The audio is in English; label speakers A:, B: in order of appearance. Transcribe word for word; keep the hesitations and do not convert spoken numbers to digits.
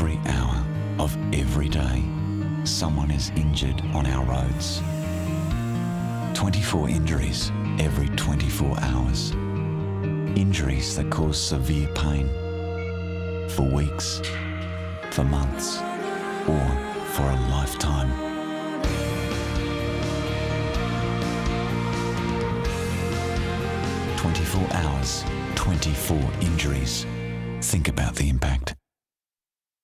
A: Every hour of every day, someone is injured on our roads. twenty-four injuries every twenty-four hours. Injuries that cause severe pain for weeks, for months, or for a lifetime. twenty-four hours, twenty-four injuries. Think about the impact.